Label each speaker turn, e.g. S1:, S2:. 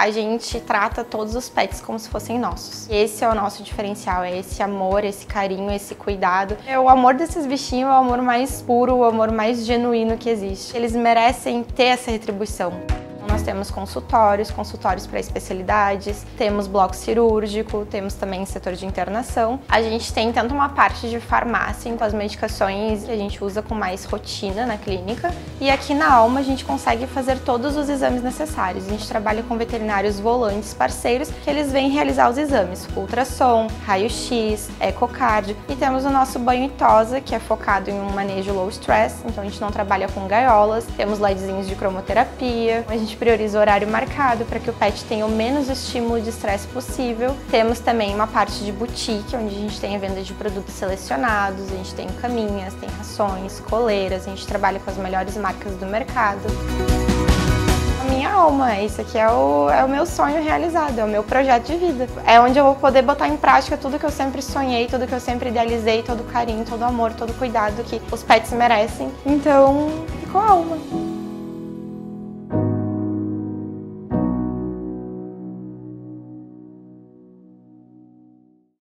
S1: a gente trata todos os pets como se fossem nossos. E esse é o nosso diferencial, é esse amor, esse carinho, esse cuidado. O amor desses bichinhos é o amor mais puro, o amor mais genuíno que existe. Eles merecem ter essa retribuição. Nós temos consultórios para especialidades, temos bloco cirúrgico, temos também setor de internação. A gente tem tanto uma parte de farmácia, então as medicações que a gente usa com mais rotina na clínica, e aqui na Alma a gente consegue fazer todos os exames necessários. A gente trabalha com veterinários volantes parceiros que eles vêm realizar os exames, ultrassom, raio-x, ecocardio, e temos o nosso banho e tosa, que é focado em um manejo low stress, então a gente não trabalha com gaiolas, temos LEDzinhos de cromoterapia, a gente prioriza o horário marcado para que o pet tenha o menos estímulo de estresse possível. Temos também uma parte de boutique, onde a gente tem a venda de produtos selecionados, a gente tem caminhas, tem rações, coleiras, a gente trabalha com as melhores marcas do mercado. A minha alma, isso aqui é o meu sonho realizado, é o meu projeto de vida. É onde eu vou poder botar em prática tudo que eu sempre sonhei, tudo que eu sempre idealizei, todo o carinho, todo o amor, todo o cuidado que os pets merecem. Então, ficou a alma.